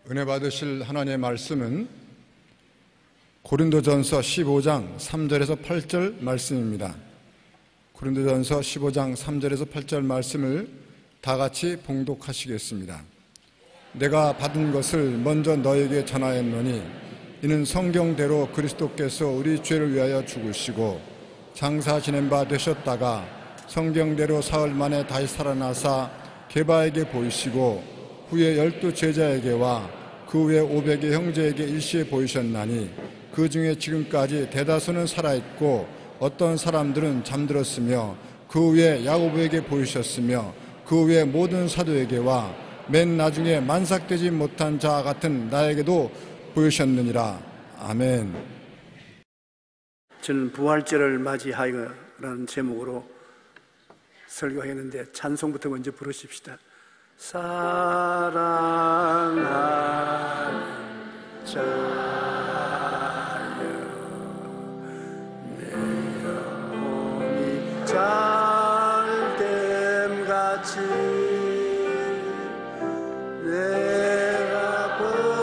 은혜 받으실 하나님의 말씀은 고린도전서 15장 3절에서 8절 말씀입니다. 고린도전서 15장 3절에서 8절 말씀을 다 같이 봉독하시겠습니다. 내가 받은 것을 먼저 너에게 전하였노니 이는 성경대로 그리스도께서 우리 죄를 위하여 죽으시고 장사 지낸 바 되셨다가 성경대로 사흘 만에 다시 살아나사 게바에게 보이시고 후에 12 제자에게와 그 후에 500의 형제에게 일시에 보이셨나니 그 중에 지금까지 대다수는 살아있고 어떤 사람들은 잠들었으며 그 후에 야고보에게 보이셨으며 그 후에 모든 사도에게와 맨 나중에 만삭되지 못한 자 같은 나에게도 보이셨느니라. 아멘. 저는 부활절을 맞이하여라는 제목으로 설교했는데 찬송부터 먼저 부르십시다. 사랑하는 자여 내 영혼이 잘됨같이 내가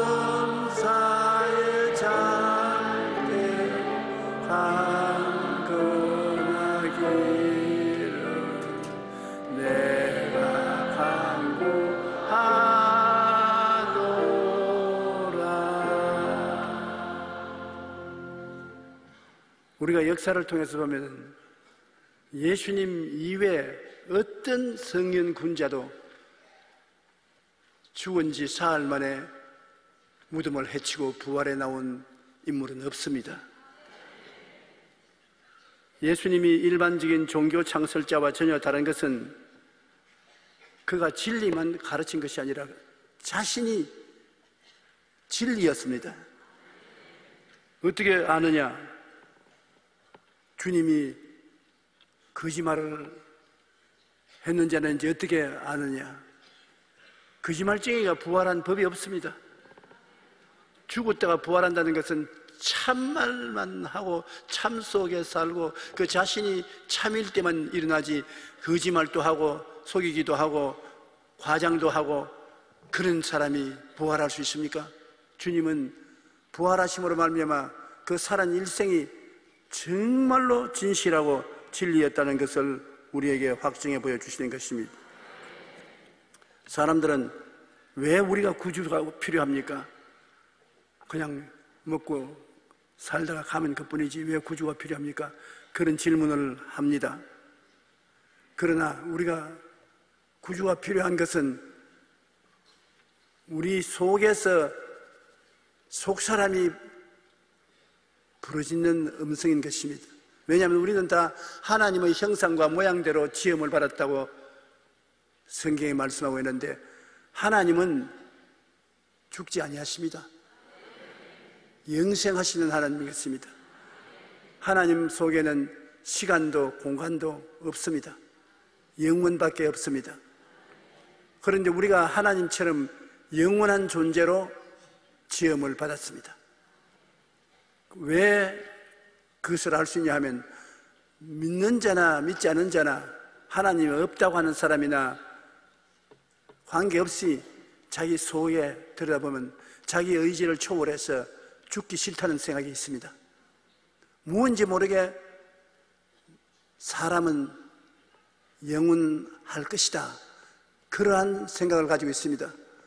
범사에 잘됨 강건하기를 내가 우리가 역사를 통해서 보면 예수님 이외에 어떤 성년 군자도 죽은 지 사흘 만에 무덤을 헤치고 부활해 나온 인물은 없습니다. 예수님이 일반적인 종교 창설자와 전혀 다른 것은 그가 진리만 가르친 것이 아니라 자신이 진리였습니다. 어떻게 아느냐? 주님이 거짓말을 했는지 안 했는지 어떻게 아느냐? 거짓말쟁이가 부활한 법이 없습니다. 죽었다가 부활한다는 것은 참말만 하고 참 속에 살고 그 자신이 참일 때만 일어나지 거짓말도 하고 속이기도 하고 과장도 하고 그런 사람이 부활할 수 있습니까? 주님은 부활하심으로 말미암아 그 살아난 일생이 정말로 진실하고 진리였다는 것을 우리에게 확증해 보여주시는 것입니다. 사람들은 왜 우리가 구주가 필요합니까? 그냥 먹고 살다가 가면 그뿐이지 왜 구주가 필요합니까? 그런 질문을 합니다. 그러나 우리가 구주가 필요한 것은 우리 속에서 속사람이 부르짖는 음성인 것입니다. 왜냐하면 우리는 다 하나님의 형상과 모양대로 지음을 받았다고 성경에 말씀하고 있는데 하나님은 죽지 아니하십니다. 영생하시는 하나님이겠습니다. 하나님 속에는 시간도 공간도 없습니다. 영원밖에 없습니다. 그런데 우리가 하나님처럼 영원한 존재로 지음을 받았습니다. 왜 그것을 알 수 있냐 하면 믿는 자나 믿지 않은 자나 하나님이 없다고 하는 사람이나 관계없이 자기 속에 들여다보면 자기 의지를 초월해서 죽기 싫다는 생각이 있습니다. 무언지 모르게 사람은 영원할 것이다. 그러한 생각을 가지고 있습니다.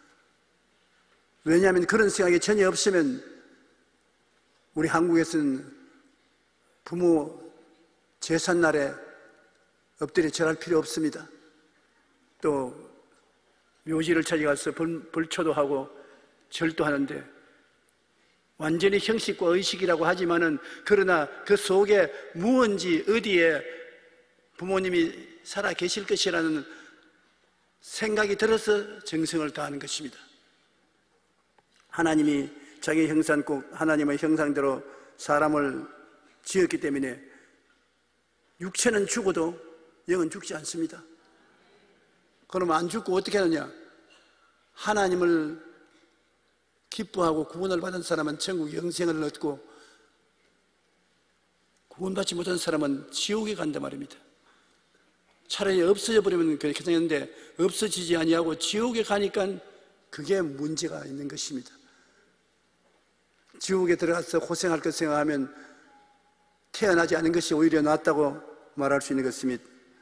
왜냐하면 그런 생각이 전혀 없으면 우리 한국에서는 부모 제삿날에 엎드려 절할 필요 없습니다. 또 묘지를 찾아가서 벌초도 하고 절도 하는데 완전히 형식과 의식이라고 하지만은 그러나 그 속에 무언지 어디에 부모님이 살아 계실 것이라는 생각이 들어서 정성을 다하는 것입니다. 하나님이 자기 형상국 하나님의 형상대로 사람을 지었기 때문에 육체는 죽어도 영은 죽지 않습니다. 그러면 안 죽고 어떻게 하느냐? 하나님을 기뻐하고 구원을 받은 사람은 천국 영생을 얻고 구원받지 못한 사람은 지옥에 간단 말입니다. 차라리 없어져 버리면 괜찮은데 없어지지 아니하고 지옥에 가니까 그게 문제가 있는 것입니다. 지옥에 들어가서 고생할 것 생각하면 태어나지 않은 것이 오히려 낫다고 말할 수 있는 것입니다.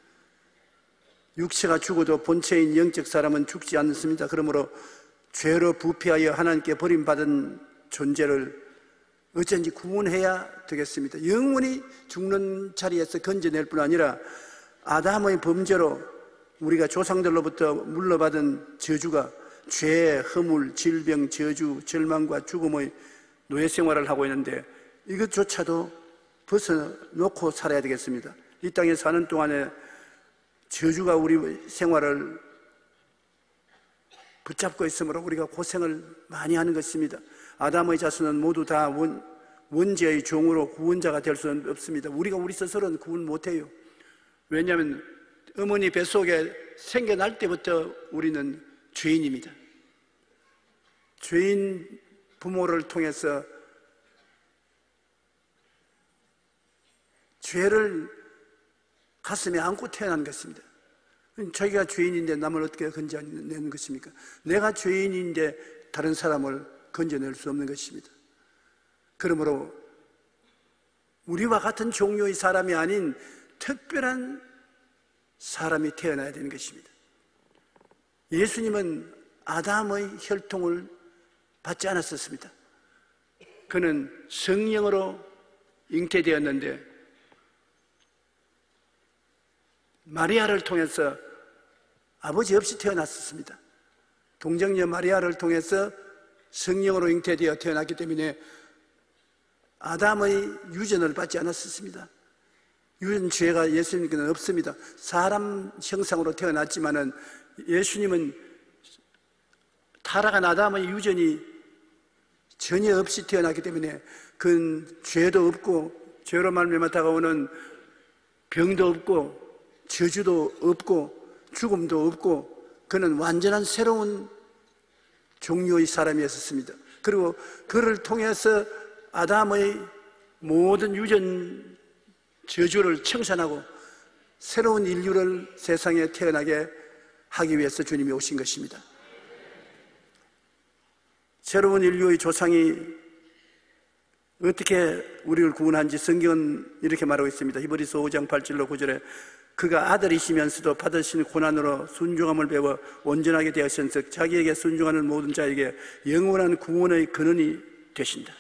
육체가 죽어도 본체인 영적 사람은 죽지 않습니다. 그러므로 죄로 부패하여 하나님께 버림받은 존재를 어쩐지 구원해야 되겠습니다. 영원히 죽는 자리에서 건져낼 뿐 아니라 아담의 범죄로 우리가 조상들로부터 물러받은 저주가 죄, 허물, 질병, 저주, 절망과 죽음의 노예 생활을 하고 있는데 이것조차도 벗어놓고 살아야 되겠습니다. 이 땅에 사는 동안에 저주가 우리 생활을 붙잡고 있으므로 우리가 고생을 많이 하는 것입니다. 아담의 자손은 모두 다 원죄의 종으로 구원자가 될 수는 없습니다. 우리가 우리 스스로는 구원 못해요. 왜냐하면 어머니 뱃속에 생겨날 때부터 우리는 죄인입니다. 죄인 부모를 통해서 죄를 가슴에 안고 태어난 것입니다. 자기가 죄인인데 남을 어떻게 건져내는 것입니까? 내가 죄인인데 다른 사람을 건져낼 수 없는 것입니다. 그러므로 우리와 같은 종류의 사람이 아닌 특별한 사람이 태어나야 되는 것입니다. 예수님은 아담의 혈통을 받지 않았었습니다. 그는 성령으로 잉태되었는데 마리아를 통해서 아버지 없이 태어났었습니다. 동정녀 마리아를 통해서 성령으로 잉태되어 태어났기 때문에 아담의 유전을 받지 않았었습니다. 유전죄가 예수님께는 없습니다. 사람 형상으로 태어났지만은 예수님은 타락한 아담의 유전이 전혀 없이 태어났기 때문에 그는 죄도 없고 죄로 말미암아 다가오는 병도 없고 저주도 없고 죽음도 없고 그는 완전한 새로운 종류의 사람이었습니다. 그리고 그를 통해서 아담의 모든 유전 저주를 청산하고 새로운 인류를 세상에 태어나게 하기 위해서 주님이 오신 것입니다. 새로운 인류의 조상이 어떻게 우리를 구원한지 성경은 이렇게 말하고 있습니다. 히브리서 5장 8절로 9절에 그가 아들이시면서도 받으신 고난으로 순종함을 배워 온전하게 되었은즉 자기에게 순종하는 모든 자에게 영원한 구원의 근원이 되신다.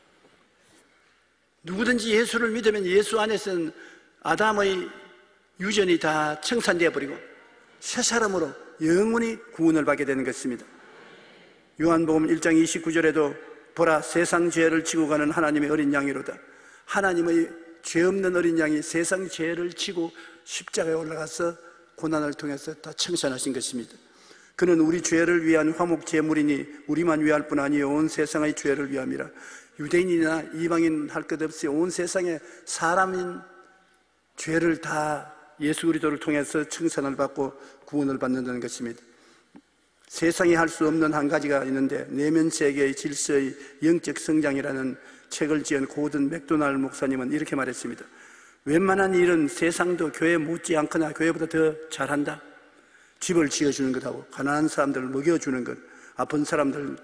누구든지 예수를 믿으면 예수 안에서는 아담의 유전이 다 청산되어 버리고 새 사람으로 영원히 구원을 받게 되는 것입니다. 요한복음 1장 29절에도 보라 세상 죄를 지고 가는 하나님의 어린 양이로다. 하나님의 죄 없는 어린 양이 세상 죄를 지고 십자가에 올라가서 고난을 통해서 다 청산하신 것입니다. 그는 우리 죄를 위한 화목 제물이니 우리만 위할 뿐 아니요 온 세상의 죄를 위함이라. 유대인이나 이방인 할 것 없이 온 세상의 사람인 죄를 다 예수 그리스도를 통해서 청산을 받고 구원을 받는다는 것입니다. 세상이 할 수 없는 한 가지가 있는데 내면세계의 질서의 영적 성장이라는 책을 지은 고든 맥도날드 목사님은 이렇게 말했습니다. 웬만한 일은 세상도 교회 못지않거나 교회보다 더 잘한다. 집을 지어주는 것하고 가난한 사람들을 먹여주는 것, 아픈 사람들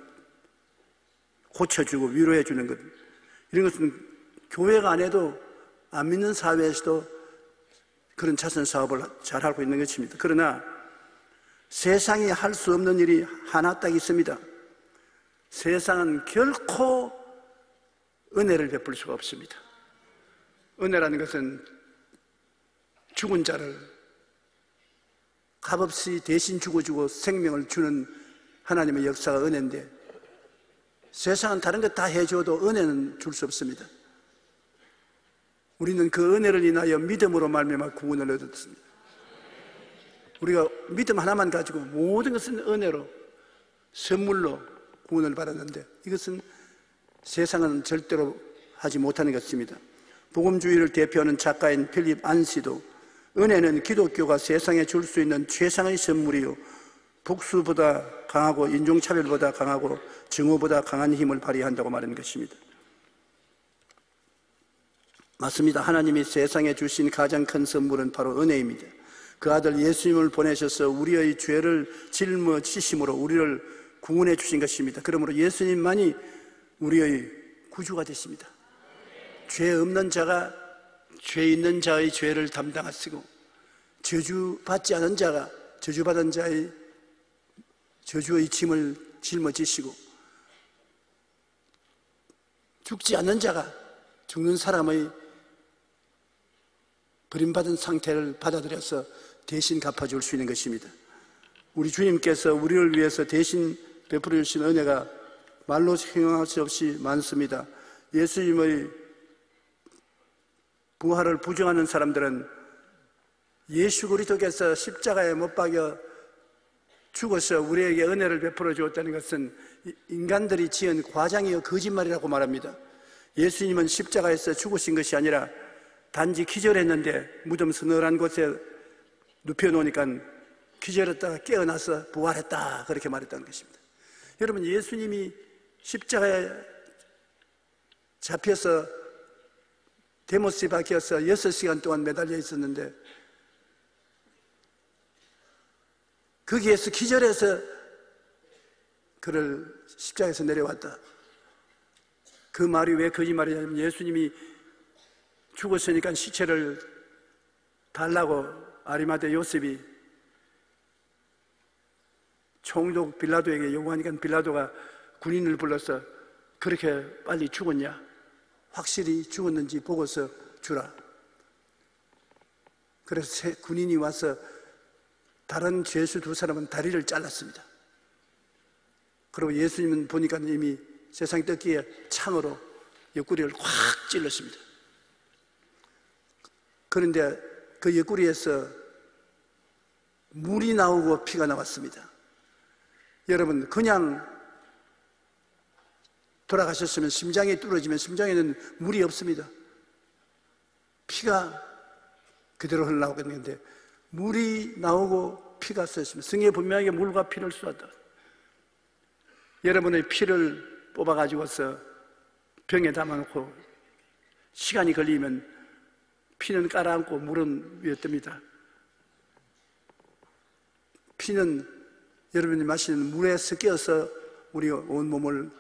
고쳐주고 위로해주는 것, 이런 것은 교회가 안 해도 안 믿는 사회에서도 그런 자선 사업을 잘하고 있는 것입니다. 그러나 세상이 할 수 없는 일이 하나 딱 있습니다. 세상은 결코 은혜를 베풀 수가 없습니다. 은혜라는 것은 죽은 자를 값없이 대신 죽어주고 생명을 주는 하나님의 역사가 은혜인데 세상은 다른 것 다 해줘도 은혜는 줄 수 없습니다. 우리는 그 은혜를 인하여 믿음으로 말미암아 구원을 얻었습니다. 우리가 믿음 하나만 가지고 모든 것은 은혜로 선물로 구원을 받았는데 이것은 세상은 절대로 하지 못하는 것입니다. 복음주의를 대표하는 작가인 필립 안시도 은혜는 기독교가 세상에 줄 수 있는 최상의 선물이요 복수보다 강하고 인종차별보다 강하고 증오보다 강한 힘을 발휘한다고 말하는 것입니다. 맞습니다. 하나님이 세상에 주신 가장 큰 선물은 바로 은혜입니다. 그 아들 예수님을 보내셔서 우리의 죄를 짊어지심으로 우리를 구원해 주신 것입니다. 그러므로 예수님만이 우리의 구주가 되십니다. 죄 없는 자가 죄 있는 자의 죄를 담당하시고, 저주받지 않은 자가 저주받은 자의 저주의 짐을 짊어지시고, 죽지 않는 자가 죽는 사람의 버림받은 상태를 받아들여서 대신 갚아줄 수 있는 것입니다. 우리 주님께서 우리를 위해서 대신 베풀어 주신 은혜가 말로 형용할 수 없이 많습니다. 예수님의 부활을 부정하는 사람들은 예수 그리스도께서 십자가에 못 박여 죽어서 우리에게 은혜를 베풀어 주었다는 것은 인간들이 지은 과장이요 거짓말이라고 말합니다. 예수님은 십자가에서 죽으신 것이 아니라 단지 기절했는데 무덤 서늘한 곳에 눕혀놓으니까 기절했다가 깨어나서 부활했다, 그렇게 말했다는 것입니다. 여러분, 예수님이 십자가에 잡혀서 데모스에 박혀서 6시간 동안 매달려 있었는데, 거기에서 기절해서 그를 십자가에서 내려왔다. 그 말이 왜 거짓말이냐면, 예수님이 죽었으니까 시체를 달라고 아리마대 요셉이 총독 빌라도에게 요구하니까 빌라도가 군인을 불러서 그렇게 빨리 죽었냐? 확실히 죽었는지 보고서 주라. 그래서 군인이 와서 다른 죄수 2사람은 다리를 잘랐습니다. 그리고 예수님은 보니까 이미 세상 뜯기에 창으로 옆구리를 확 찔렀습니다. 그런데 그 옆구리에서 물이 나오고 피가 나왔습니다. 여러분, 그냥 돌아가셨으면, 심장이 뚫어지면 심장에는 물이 없습니다. 피가 그대로 흘러나오겠는데 물이 나오고 피가 쏟았습니다. 성경에 분명하게 물과 피를 쏟았다. 여러분의 피를 뽑아가지고서 병에 담아놓고 시간이 걸리면 피는 깔아앉고 물은 위에 뜹니다. 피는 여러분이 마시는 물에 섞여서 우리 온 몸을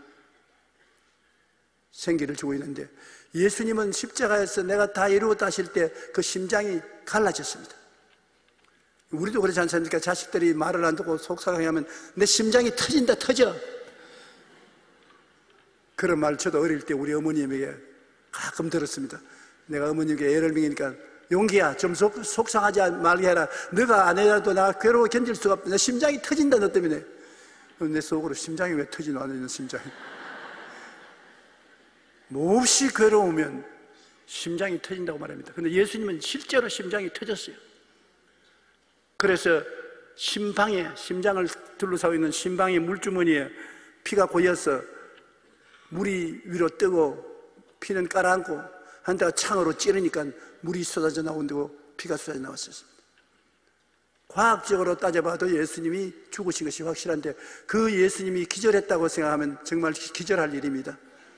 생기를 주고 있는데, 예수님은 십자가에서 내가 다 이루었다 하실 때 그 심장이 갈라졌습니다. 우리도 그렇지 않습니까? 자식들이 말을 안 듣고 속상해하면 내 심장이 터진다, 터져. 그런 말 저도 어릴 때 우리 어머님에게 가끔 들었습니다. 내가 어머님께 애를 먹이니까, 용기야, 좀 속상하지 말게 해라. 너가 안 해도 나 괴로워 견딜 수가 없다. 내 심장이 터진다, 너 때문에. 내 속으로 심장이 왜 터지노, 안 해는 심장이. 몹시 괴로우면 심장이 터진다고 말합니다. 그런데 예수님은 실제로 심장이 터졌어요. 그래서 심장을 둘러싸고 있는 심방의 물주머니에 피가 고여서 물이 위로 뜨고 피는 깔아앉고 한때가 창으로 찌르니까 물이 쏟아져 나온다고 피가 쏟아져 나왔었습니다. 과학적으로 따져봐도 예수님이 죽으신 것이 확실한데, 그 예수님이 기절했다고 생각하면 정말 기절할 일입니다.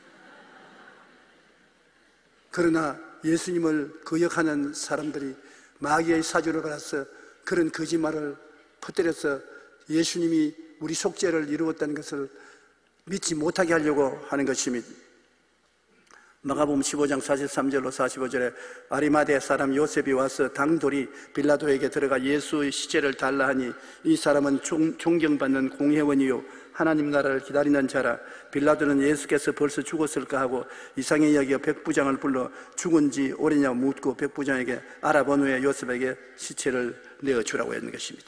그러나 예수님을 거역하는 사람들이 마귀의 사주를 받아서 그런 거짓말을 퍼뜨려서 예수님이 우리 속죄를 이루었다는 것을 믿지 못하게 하려고 하는 것입니다. 마가복음 15장 43절로 45절에 아리마대 사람 요셉이 와서 당돌이 빌라도에게 들어가 예수의 시체를 달라 하니, 이 사람은 존경받는 공회원이요 하나님 나라를 기다리는 자라. 빌라도는 예수께서 벌써 죽었을까 하고 이상히 여겨 백부장을 불러 죽은 지 오래냐 묻고 백부장에게 알아본 후에 요셉에게 시체를 내어주라고 했는 것입니다.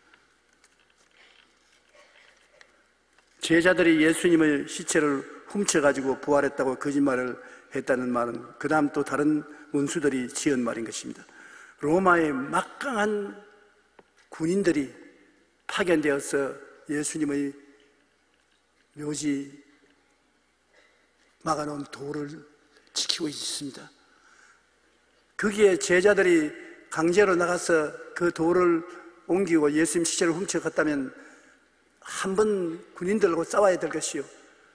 제자들이 예수님의 시체를 훔쳐가지고 부활했다고 거짓말을 했다는 말은 그 다음 또 다른 원수들이 지은 말인 것입니다. 로마의 막강한 군인들이 파견되어서 예수님의 묘지 막아놓은 돌을 지키고 있습니다. 거기에 제자들이 강제로 나가서 그 돌을 옮기고 예수님 시체를 훔쳐갔다면 한 번 군인들하고 싸워야 될 것이요,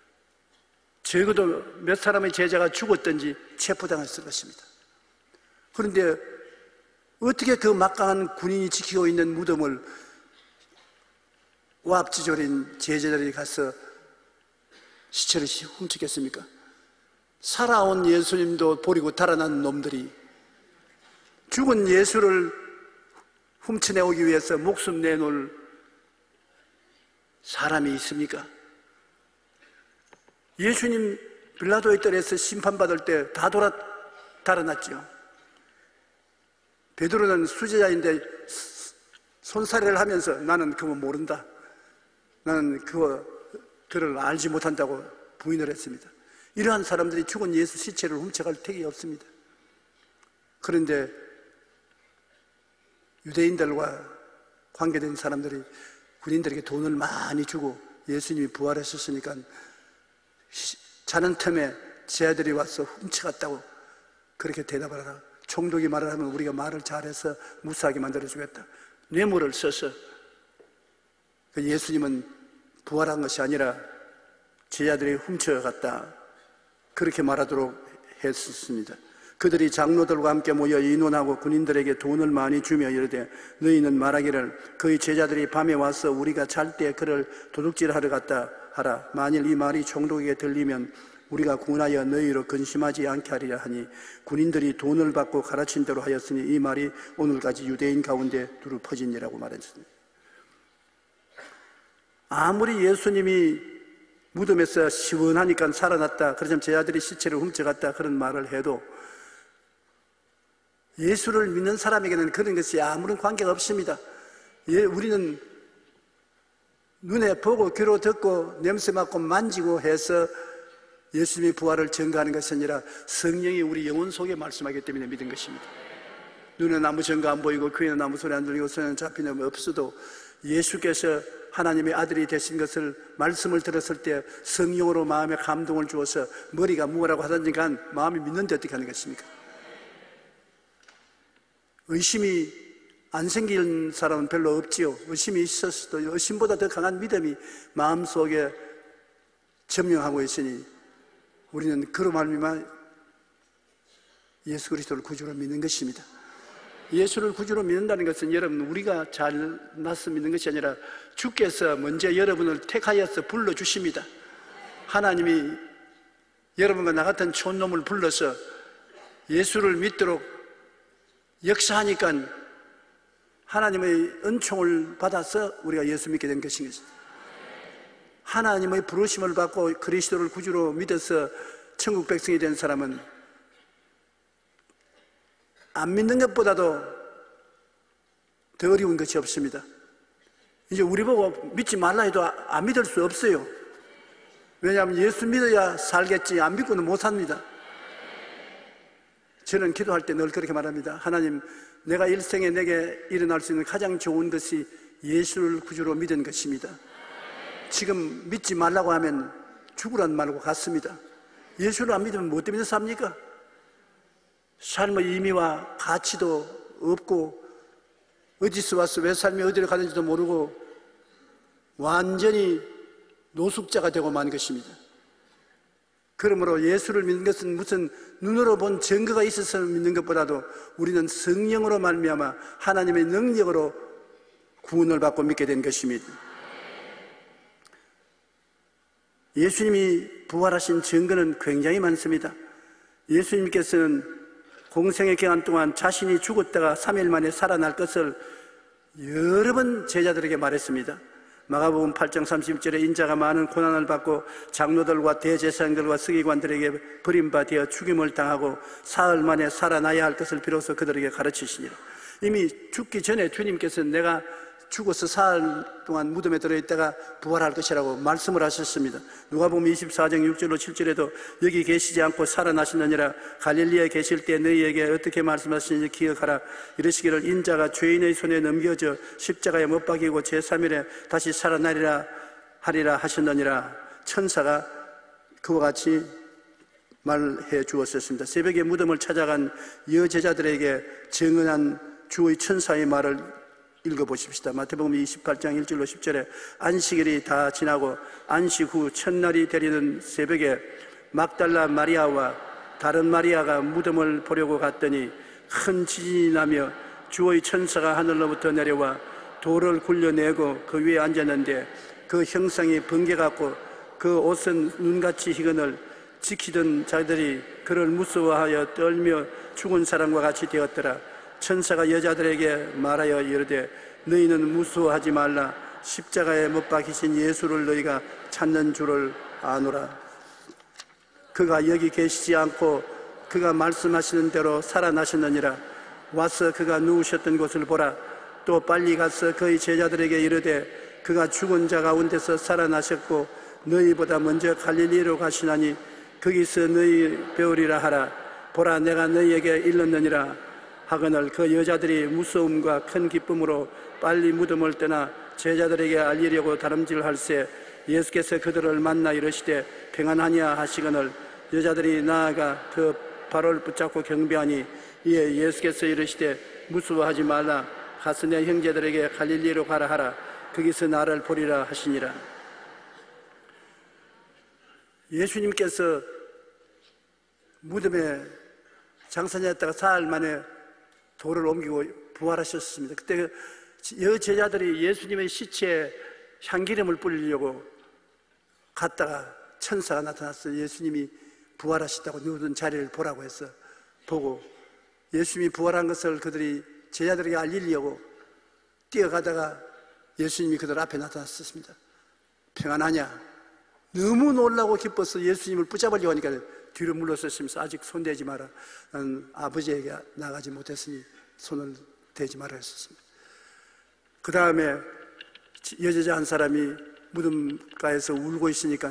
적어도 몇 사람의 제자가 죽었든지 체포당했을 것입니다. 그런데 어떻게 그 막강한 군인이 지키고 있는 무덤을 오합지졸인 제자들이 가서 시체를 훔쳤겠습니까? 살아온 예수님도 버리고 달아난 놈들이 죽은 예수를 훔쳐내오기 위해서 목숨 내놓을 사람이 있습니까? 예수님 빌라도의 뜰에서 심판받을 때 다 달아났죠. 베드로는 수제자인데 손사래를 하면서 나는 그거 모른다, 나는 그를 알지 못한다고 부인을 했습니다. 이러한 사람들이 죽은 예수 시체를 훔쳐갈 택이 없습니다. 그런데 유대인들과 관계된 사람들이 군인들에게 돈을 많이 주고 예수님이 부활하셨으니까 자는 틈에 제 아들이 와서 훔쳐갔다고 그렇게 대답을 하라. 총독이 말을 하면 우리가 말을 잘해서 무사하게 만들어주겠다. 뇌물을 써서 예수님은 부활한 것이 아니라 제자들이 훔쳐갔다, 그렇게 말하도록 했었습니다. 그들이 장로들과 함께 모여 의논하고 군인들에게 돈을 많이 주며 이르되 너희는 말하기를 그의 제자들이 밤에 와서 우리가 잘 때 그를 도둑질하러 갔다 하라. 만일 이 말이 총독에게 들리면 우리가 군하여 너희로 근심하지 않게 하리라 하니 군인들이 돈을 받고 가르친 대로 하였으니 이 말이 오늘까지 유대인 가운데 두루 퍼지니라고 말했습니다. 아무리 예수님이 무덤에서 시원하니까 살아났다, 그러면 제자들이 시체를 훔쳐갔다 그런 말을 해도 예수를 믿는 사람에게는 그런 것이 아무런 관계가 없습니다. 우리는 눈에 보고 귀로 듣고 냄새 맡고 만지고 해서 예수님의 부활을 증거하는 것이 아니라 성령이 우리 영혼 속에 말씀하기 때문에 믿은 것입니다. 눈에 아무 증거 안 보이고 귀에는 아무 소리 안 들리고 손에는 잡히는 없어도 예수께서 하나님의 아들이 되신 것을 말씀을 들었을 때 성령으로 마음에 감동을 주어서 머리가 무엇라고 하든지 간 마음이 믿는데 어떻게 하는 것입니까? 의심이 안 생긴 사람은 별로 없지요. 의심이 있었어도 의심보다 더 강한 믿음이 마음속에 점령하고 있으니 우리는 그로 말미암아 예수 그리스도를 구주로 믿는 것입니다. 예수를 구주로 믿는다는 것은 여러분 우리가 잘나서 믿는 것이 아니라 주께서 먼저 여러분을 택하여서 불러주십니다. 하나님이 여러분과 나 같은 촌놈을 불러서 예수를 믿도록 역사하니까 하나님의 은총을 받아서 우리가 예수 믿게 된 것인 것입니다. 하나님의 부르심을 받고 그리스도를 구주로 믿어서 천국 백성이 된 사람은 안 믿는 것보다도 더 어려운 것이 없습니다. 이제 우리 보고 믿지 말라 해도 안 믿을 수 없어요. 왜냐하면 예수 믿어야 살겠지 안 믿고는 못 삽니다. 저는 기도할 때 늘 그렇게 말합니다. 하나님, 내가 일생에 내게 일어날 수 있는 가장 좋은 것이 예수를 구주로 믿은 것입니다. 지금 믿지 말라고 하면 죽으란 말고 같습니다. 예수를 안 믿으면 뭐 때문에 삽니까? 삶의 의미와 가치도 없고 어디서 와서 왜 삶이 어디로 가는지도 모르고 완전히 노숙자가 되고 만 것입니다. 그러므로 예수를 믿는 것은 무슨 눈으로 본 증거가 있어서 믿는 것보다도 우리는 성령으로 말미암아 하나님의 능력으로 구원을 받고 믿게 된 것입니다. 예수님이 부활하신 증거는 굉장히 많습니다. 예수님께서는 공생의 기간 동안 자신이 죽었다가 3일 만에 살아날 것을 여러 번 제자들에게 말했습니다. 마가복음 8장 30절에 인자가 많은 고난을 받고 장로들과 대제사장들과 서기관들에게 버림받아 죽임을 당하고 사흘 만에 살아나야 할 것을 비로소 그들에게 가르치시니라. 이미 죽기 전에 주님께서는 내가 죽어서 사흘 동안 무덤에 들어있다가 부활할 것이라고 말씀을 하셨습니다. 누가복음 24장 6절로 7절에도 여기 계시지 않고 살아나시느니라 갈릴리에 계실 때 너희에게 어떻게 말씀하시는지 기억하라. 이르시기를 인자가 죄인의 손에 넘겨져 십자가에 못 박이고 제3일에 다시 살아나리라 하리라 하셨느니라. 천사가 그와 같이 말해 주었습니다. 새벽에 무덤을 찾아간 여제자들에게 증언한 주의 천사의 말을 읽어보십시다. 마태복음 28장 1절로 10절에 안식일이 다 지나고 안식 후 첫날이 되리는 새벽에 막달라 마리아와 다른 마리아가 무덤을 보려고 갔더니 큰 지진이 나며 주의 천사가 하늘로부터 내려와 돌을 굴려내고 그 위에 앉았는데 그 형상이 번개같고 그 옷은 눈같이 희건을 지키던 자들이 그를 무서워하여 떨며 죽은 사람과 같이 되었더라. 천사가 여자들에게 말하여 이르되 너희는 무서워하지 말라. 십자가에 못 박히신 예수를 너희가 찾는 줄을 아노라. 그가 여기 계시지 않고 그가 말씀하시는 대로 살아나셨느니라. 와서 그가 누우셨던 곳을 보라. 또 빨리 가서 그의 제자들에게 이르되 그가 죽은 자 가운데서 살아나셨고 너희보다 먼저 갈릴리로 가시나니 거기서 너희 배우리라 하라. 보라, 내가 너희에게 일렀느니라 하거늘 그 여자들이 무서움과 큰 기쁨으로 빨리 무덤을 떠나 제자들에게 알리려고 다름질할새 예수께서 그들을 만나 이르시되 평안하냐 하시거늘 여자들이 나아가 그 발을 붙잡고 경배하니 이에 예수께서 이르시되 무서워하지 말라. 가서 내 형제들에게 갈릴리로 가라 하라. 거기서 나를 보리라 하시니라. 예수님께서 무덤에 장사했다가 사흘 만에 돌을 옮기고 부활하셨습니다. 그때 여제자들이 예수님의 시체에 향기름을 뿌리려고 갔다가 천사가 나타나서 예수님이 부활하셨다고 누운 자리를 보라고 해서 보고 예수님이 부활한 것을 그들이 제자들에게 알리려고 뛰어가다가 예수님이 그들 앞에 나타났습니다. 평안하냐? 너무 놀라고 기뻐서 예수님을 붙잡으려고 하니까 뒤로 물러서시면서 아직 손대지 마라. 나는 아버지에게 나가지 못했으니 손을 대지 마라 했었습니다. 그 다음에 여제자 한 사람이 무덤가에서 울고 있으니까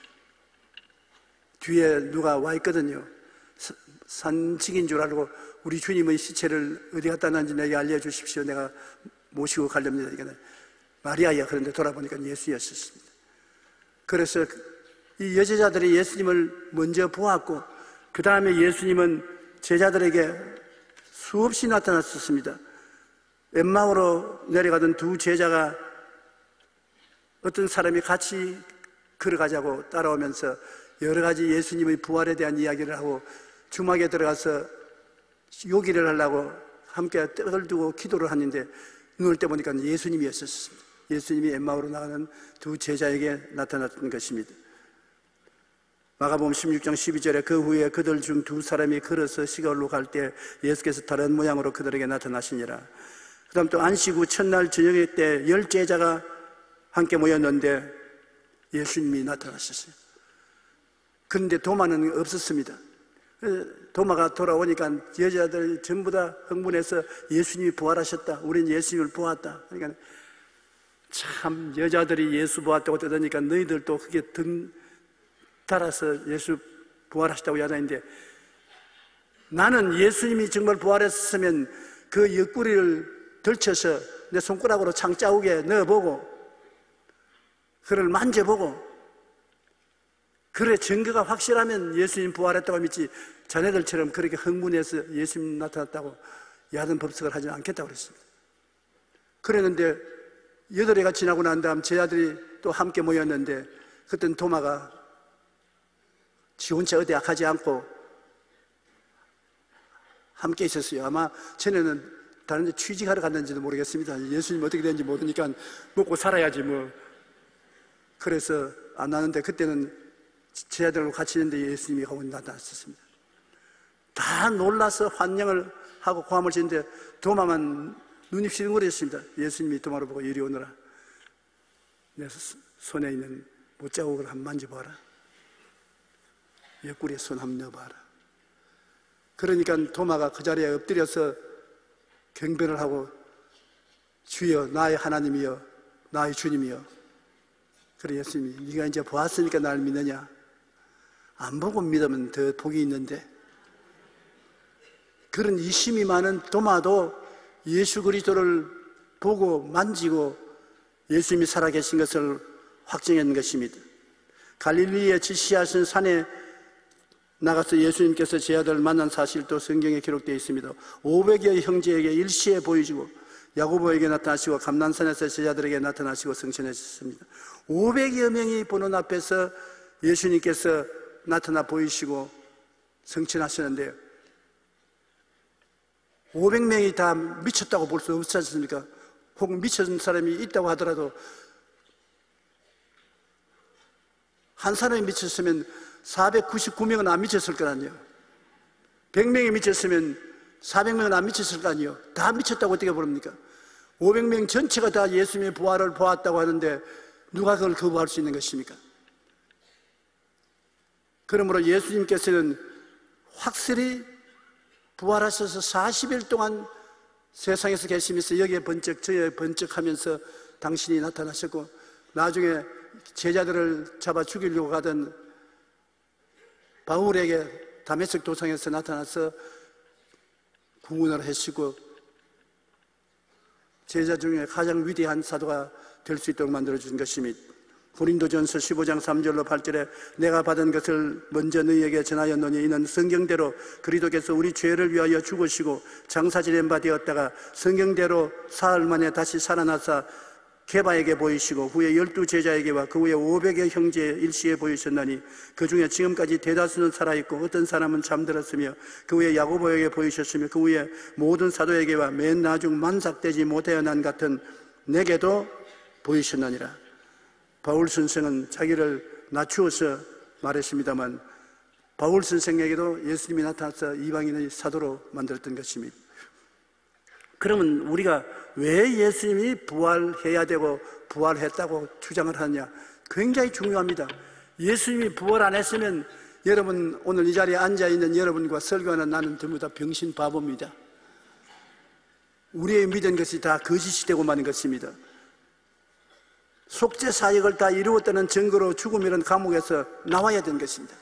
뒤에 누가 와 있거든요. 산책인 줄 알고 우리 주님의 시체를 어디 갖다 놨는지 내게 알려주십시오. 내가 모시고 가렵니다. 그러니까 마리아야. 그런데 돌아보니까 예수였었습니다. 그래서 이 여제자들이 예수님을 먼저 보았고 그 다음에 예수님은 제자들에게 수없이 나타났었습니다. 엠마오로 내려가던 두 제자가 어떤 사람이 같이 걸어가자고 따라오면서 여러 가지 예수님의 부활에 대한 이야기를 하고 주막에 들어가서 요기를 하려고 함께 떡을 두고 기도를 하는데 눈을 떼보니까 예수님이었었습니다. 예수님이 엠마오로 나가는 두 제자에게 나타났던 것입니다. 마가복음 16장 12절에 그 후에 그들 중 두 사람이 걸어서 시골로 갈 때 예수께서 다른 모양으로 그들에게 나타나시니라. 그 다음 또 안식 후 첫날 저녁 때 10 제자가 함께 모였는데 예수님이 나타나셨어요. 그런데 도마는 없었습니다. 도마가 돌아오니까 여자들 전부 다 흥분해서 예수님이 부활하셨다. 우린 예수님을 보았다. 그러니까 참 여자들이 예수 보았다고 떠드니까 너희들도 그게 등 달아서 예수 부활하셨다고 야단인데 나는 예수님이 정말 부활했으면 그 옆구리를 들쳐서 내 손가락으로 창자국에 넣어보고 그를 만져보고 그래 증거가 확실하면 예수님 부활했다고 믿지 자네들처럼 그렇게 흥분해서 예수님 나타났다고 야단 법석을 하지 않겠다고 그랬습니다. 그랬는데 8회가 지나고 난 다음 제자들이 또 함께 모였는데 그땐 도마가 지 혼자 어디 약하지 않고 함께 있었어요. 아마 전에는 다른 데 취직하러 갔는지도 모르겠습니다. 예수님 어떻게 되는지 모르니까 먹고 살아야지 뭐. 그래서 안 나는데 그때는 제자들하고 같이 있는데 예수님이 거기 나타났었습니다. 다 놀라서 환영을 하고 고함을 치는데 도마만 눈이 휘둥그레졌습니다. 예수님이 도마를 보고 이리 오너라. 내 손에 있는 못자국을 한번 만져봐라. 옆구리에 손 한번 넣어봐라. 그러니까 도마가 그 자리에 엎드려서 경배를 하고 주여 나의 하나님이여 나의 주님이여. 그래 예수님이 네가 이제 보았으니까 날 믿느냐? 안 보고 믿으면 더 복이 있는데. 그런 이심이 많은 도마도 예수 그리스도를 보고 만지고 예수님이 살아계신 것을 확증한 것입니다. 갈릴리에 지시하신 산에 나가서 예수님께서 제자들을 만난 사실도 성경에 기록되어 있습니다. 500여 형제에게 일시에 보이시고 야고보에게 나타나시고 감난산에서 제자들에게 나타나시고 성천하셨습니다. 500여 명이 보는 앞에서 예수님께서 나타나 보이시고 성천하셨는데요. 500명이 다 미쳤다고 볼 수 없지 않습니까? 혹은 미친 사람이 있다고 하더라도 한 사람이 미쳤으면 499명은 안 미쳤을 거 아니에요. 100명이 미쳤으면 400명은 안 미쳤을 거 아니에요. 다 미쳤다고 어떻게 부릅니까? 500명 전체가 다 예수님의 부활을 보았다고 하는데 누가 그걸 거부할 수 있는 것입니까? 그러므로 예수님께서는 확실히 부활하셔서 40일 동안 세상에서 계시면서 여기에 번쩍 저에 번쩍하면서 당신이 나타나셨고, 나중에 제자들을 잡아 죽이려고 가던 바울에게 다메섹 도상에서 나타나서 구원을 하시고 제자 중에 가장 위대한 사도가 될 수 있도록 만들어준 것입니다. 고린도전서 15장 3절로 8절에 내가 받은 것을 먼저 너희에게 전하였노니 이는 성경대로 그리스도께서 우리 죄를 위하여 죽으시고 장사지낸 바 되었다가 성경대로 사흘 만에 다시 살아나사 게바에게 보이시고 후에 12제자에게와 그 후에 500의 형제 일시에 보이셨나니 그 중에 지금까지 대다수는 살아있고 어떤 사람은 잠들었으며 그 후에 야고보에게 보이셨으며 그 후에 모든 사도에게와 맨 나중 만삭되지 못하여 난 같은 내게도 보이셨느니라. 바울 선생은 자기를 낮추어서 말했습니다만 바울 선생에게도 예수님이 나타나서 이방인의 사도로 만들었던 것입니다. 그러면 우리가 왜 예수님이 부활해야 되고 부활했다고 주장을 하느냐? 굉장히 중요합니다. 예수님이 부활 안 했으면 여러분 오늘 이 자리에 앉아있는 여러분과 설교하는 나는 전부 다 병신 바보입니다. 우리의 믿은 것이 다 거짓이 되고 마는 것입니다. 속죄 사역을 다 이루었다는 증거로 죽으면 감옥에서 나와야 되는 것입니다.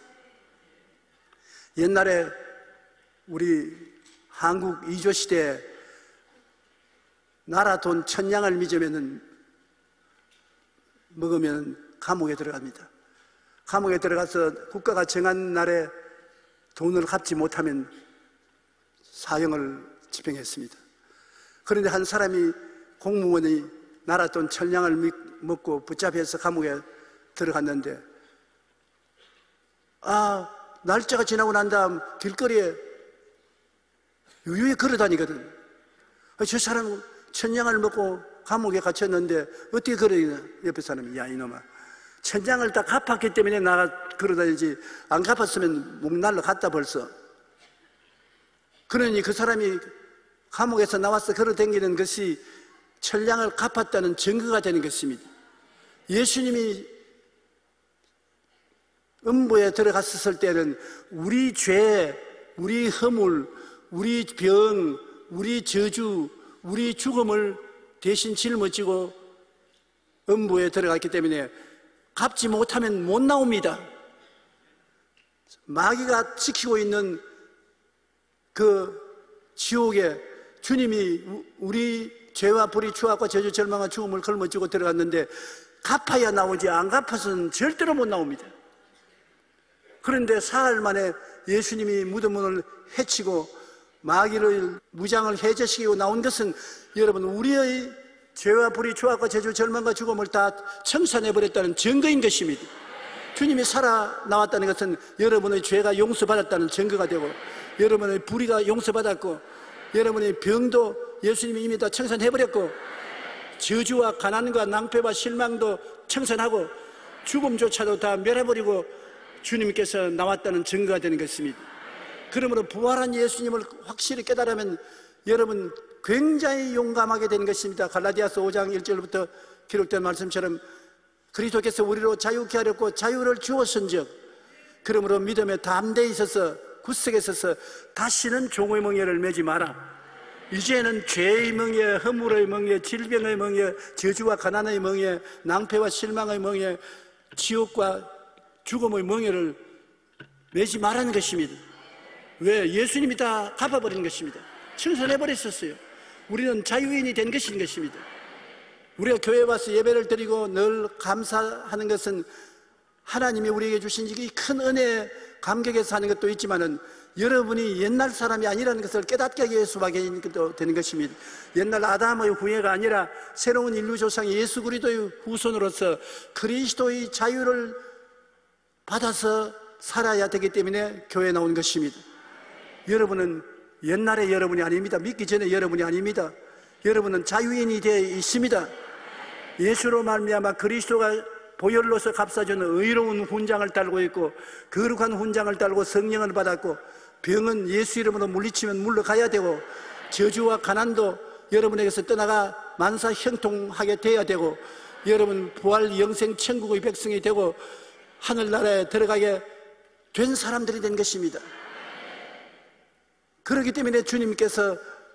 옛날에 우리 한국 이조 시대에 나라 돈 1000냥을 먹으면 감옥에 들어갑니다. 감옥에 들어가서 국가가 정한 날에 돈을 갚지 못하면 사형을 집행했습니다. 그런데 한 사람이 공무원이 나라 돈 1000냥을 먹고 붙잡혀서 감옥에 들어갔는데 날짜가 지나고 난 다음 길거리에 유유히 걸어다니거든. 저 사람은 1000냥을 먹고 감옥에 갇혔는데 어떻게 걸어다니냐? 옆에 사람이 야 이놈아 1000냥을 다 갚았기 때문에 나가 걸어다니지 안 갚았으면 목 날라갔다 벌써. 그러니 그 사람이 감옥에서 나와서 걸어다니는 것이 1000냥을 갚았다는 증거가 되는 것입니다. 예수님이 음부에 들어갔을 때는 우리 죄, 우리 허물, 우리 병, 우리 저주, 우리 죽음을 대신 짊어지고 음부에 들어갔기 때문에 갚지 못하면 못 나옵니다. 마귀가 지키고 있는 그 지옥에 주님이 우리 죄와 불의 추악과 저주 절망과 죽음을 걸머쥐고 들어갔는데 갚아야 나오지 안 갚아서는 절대로 못 나옵니다. 그런데 사흘 만에 예수님이 무덤문을 해치고 마귀를 무장을 해제시키고 나온 것은 여러분 우리의 죄와 불의 추악과 저주 절망과 죽음을 다 청산해버렸다는 증거인 것입니다. 주님이 살아나왔다는 것은 여러분의 죄가 용서받았다는 증거가 되고 여러분의 불의가 용서받았고 여러분의 병도 예수님이 이미 다 청산해버렸고 저주와 가난과 낭패와 실망도 청산하고 죽음조차도 다 멸해버리고 주님께서 나왔다는 증거가 되는 것입니다. 그러므로 부활한 예수님을 확실히 깨달으면 여러분 굉장히 용감하게 되는 것입니다. 갈라디아서 5장 1절부터 기록된 말씀처럼 그리스도께서 우리로 자유케 하렸고 자유를 주었은즉 그러므로 믿음에 담대히 있어서 굳세게 서서 다시는 종의 멍에를 매지 마라. 이제는 죄의 멍에, 허물의 멍에, 질병의 멍에, 저주와 가난의 멍에, 낭패와 실망의 멍에, 지옥과 죽음의 멍에를 매지 말라는 것입니다. 왜? 예수님이 다 갚아버린 것입니다. 청산해버렸었어요. 우리는 자유인이 된 것인 것입니다. 우리가 교회에 와서 예배를 드리고 늘 감사하는 것은 하나님이 우리에게 주신 이 큰 은혜에 감격해서 하는 것도 있지만은 여러분이 옛날 사람이 아니라는 것을 깨닫게 하기 위해서밖에 되는 것입니다. 옛날 아담의 후예가 아니라 새로운 인류 조상 예수 그리스도의 후손으로서 그리스도의 자유를 받아서 살아야 되기 때문에 교회에 나온 것입니다. 여러분은 옛날의 여러분이 아닙니다. 믿기 전에 여러분이 아닙니다. 여러분은 자유인이 되어 있습니다. 예수로 말미암아 그리스도가 보혈로서 값사주는 의로운 훈장을 달고 있고, 거룩한 훈장을 달고 성령을 받았고, 병은 예수 이름으로 물리치면 물러가야 되고, 저주와 가난도 여러분에게서 떠나가 만사 형통하게 되어야 되고, 여러분 부활 영생 천국의 백성이 되고 하늘나라에 들어가게 된 사람들이 된 것입니다. 그렇기 때문에 주님께서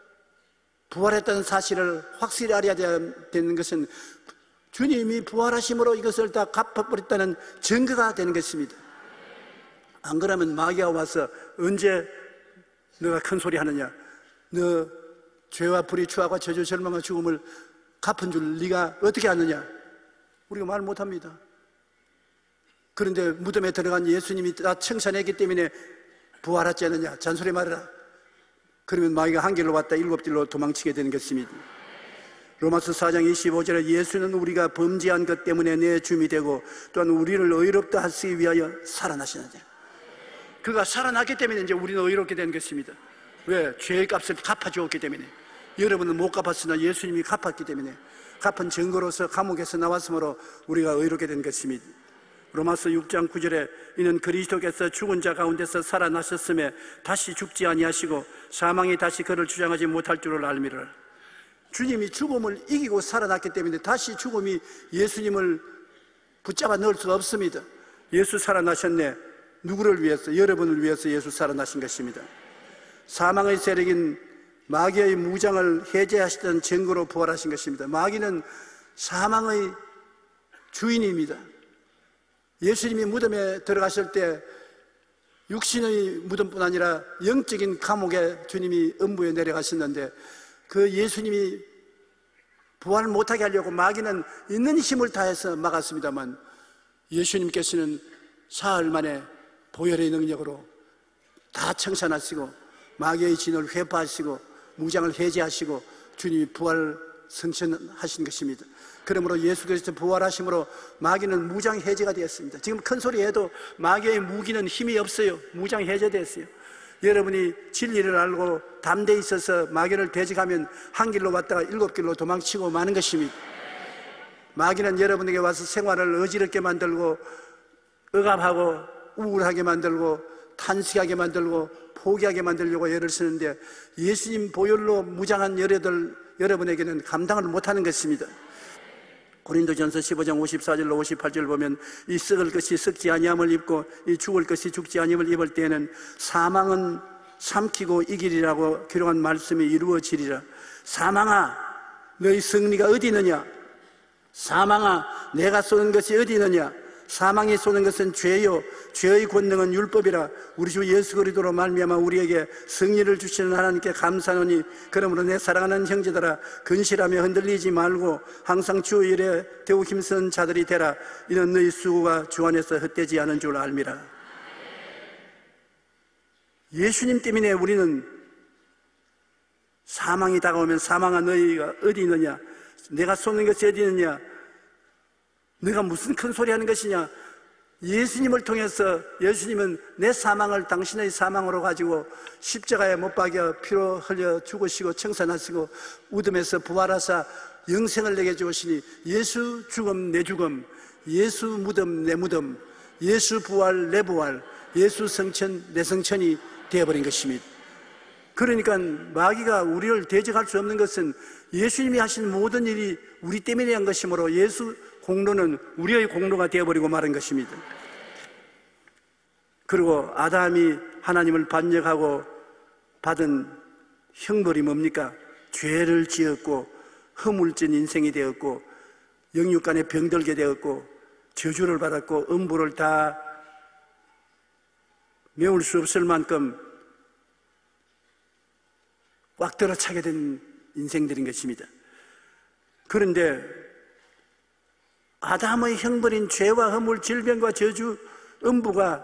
부활했다는 사실을 확실히 알아야 되는 것은 주님이 부활하심으로 이것을 다 갚아버렸다는 증거가 되는 것입니다. 안 그러면 마귀가 와서 언제 너가 큰 소리 하느냐, 너 죄와 불의 추악과 저주 절망과 죽음을 갚은 줄 네가 어떻게 아느냐, 우리가 말 못합니다. 그런데 무덤에 들어간 예수님이 다 청산했기 때문에 부활하지 않느냐 잔소리 말해라. 그러면 마귀가 한 길로 왔다 일곱 길로 도망치게 되는 것입니다. 로마서 4장 25절에 예수는 우리가 범죄한 것 때문에 내 주임이 되고 또한 우리를 의롭다 하시기 위하여 살아나시느니라. 그가 살아났기 때문에 이제 우리는 의롭게 된 것입니다. 왜? 죄의 값을 갚아주었기 때문에. 여러분은 못 갚았으나 예수님이 갚았기 때문에, 갚은 증거로서 감옥에서 나왔으므로 우리가 의롭게 된 것입니다. 로마서 6장 9절에 이는 그리스도께서 죽은 자 가운데서 살아나셨음에 다시 죽지 아니하시고 사망이 다시 그를 주장하지 못할 줄을 알미를. 주님이 죽음을 이기고 살아났기 때문에 다시 죽음이 예수님을 붙잡아 넣을 수가 없습니다. 예수 살아나셨네. 누구를 위해서? 여러분을 위해서 예수 살아나신 것입니다. 사망의 세력인 마귀의 무장을 해제하시던 증거로 부활하신 것입니다. 마귀는 사망의 주인입니다. 예수님이 무덤에 들어가실 때 육신의 무덤뿐 아니라 영적인 감옥에 주님이 음부에 내려가셨는데, 그 예수님이 부활 못하게 하려고 마귀는 있는 힘을 다해서 막았습니다만, 예수님께서는 사흘 만에 보혈의 능력으로 다 청산하시고 마귀의 진을 회파하시고 무장을 해제하시고 주님이 부활 성천하신 것입니다. 그러므로 예수 그리스도 부활하심으로 마귀는 무장 해제가 되었습니다. 지금 큰 소리 해도 마귀의 무기는 힘이 없어요. 무장 해제됐어요. 여러분이 진리를 알고 담대히 있어서 마귀를 대적하면 한 길로 왔다가 일곱 길로 도망치고 마는 것입니다. 마귀는 여러분에게 와서 생활을 어지럽게 만들고 억압하고 우울하게 만들고 탄식하게 만들고 포기하게 만들려고 애를 쓰는데, 예수님 보혈로 무장한 여러분에게는 감당을 못하는 것입니다. 고린도전서 15장 54절로 58절 보면 이 썩을 것이 썩지 아니함을 입고 이 죽을 것이 죽지 아니함을 입을 때에는 사망은 삼키고 이기리라고 기록한 말씀이 이루어지리라. 사망아, 너희 승리가 어디 있느냐? 사망아, 내가 쏘는 것이 어디 있느냐? 사망이 쏘는 것은 죄요, 죄의 권능은 율법이라. 우리 주 예수 그리스도로 말미암아 우리에게 승리를 주시는 하나님께 감사하노니, 그러므로 내 사랑하는 형제들아, 근실하며 흔들리지 말고 항상 주 일에 더욱 힘쓰는 자들이 되라. 이는 너희 수고가 주 안에서 헛되지 않은 줄 알미라. 예수님 때문에 우리는 사망이 다가오면 사망아 너희가 어디 있느냐? 내가 쏘는 것이 어디 있느냐? 네가 무슨 큰 소리 하는 것이냐? 예수님을 통해서, 예수님은 내 사망을 당신의 사망으로 가지고 십자가에 못 박여 피로 흘려 죽으시고 청산하시고 무덤에서 부활하사 영생을 내게 주시니, 예수 죽음 내 죽음, 예수 무덤 내 무덤, 예수 부활 내 부활, 예수 성천 내 성천이 되어버린 것입니다. 그러니까 마귀가 우리를 대적할 수 없는 것은 예수님이 하신 모든 일이 우리 때문에 한 것이므로 예수 공로는 우리의 공로가 되어버리고 마른 것입니다. 그리고 아담이 하나님을 반역하고 받은 형벌이 뭡니까? 죄를 지었고 허물진 인생이 되었고 영육간에 병들게 되었고 저주를 받았고 음부를 다 메울 수 없을 만큼 꽉 들어차게 된 인생들인 것입니다. 그런데 아담의 형벌인 죄와 허물, 질병과 저주, 음부가